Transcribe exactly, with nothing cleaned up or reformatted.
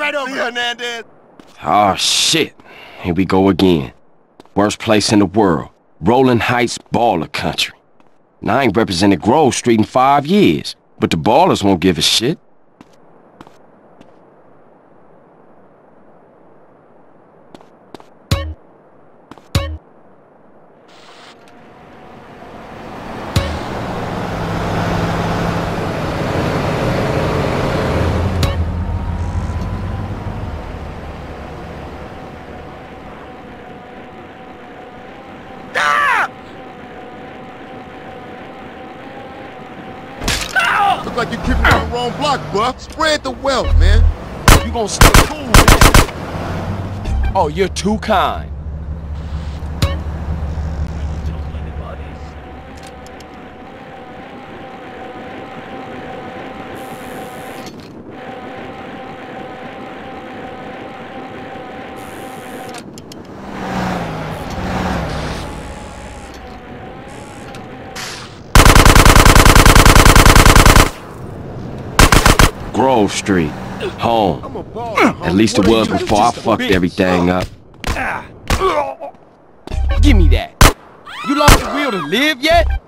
right over. See, Hernandez. Oh, shit. Here we go again. Worst place in the world. Rolling Heights baller country. Now, I ain't represented Grove Street in five years, but the ballers won't give a shit. Look like you're keeping on the wrong block, Buck. Spread the wealth, man. You gonna stay cool, man? Oh, you're too kind. Grove Street. Home. At least it was before I fucked everything up. Give me that. You lost the will to live yet?